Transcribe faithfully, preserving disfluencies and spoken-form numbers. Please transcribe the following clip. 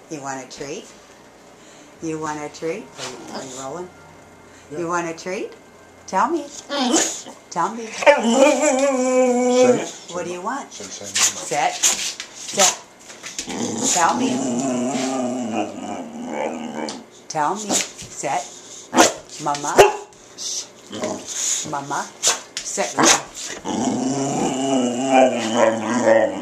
You want a treat? You want a treat? Are you, are you rolling? Yeah. You want a treat? Tell me. Tell me. Sit. What do you want? Sit. Sit. Sit. Tell me. Tell me. Sit. Mama. Shh. Mama. Sit.